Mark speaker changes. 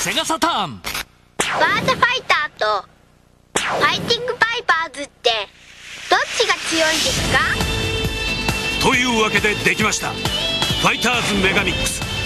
Speaker 1: セガサターン。
Speaker 2: バーチャファイターとファイティングバイパーズってどっちが強いんですか？
Speaker 3: というわけでできました、ファイターズメガミックス。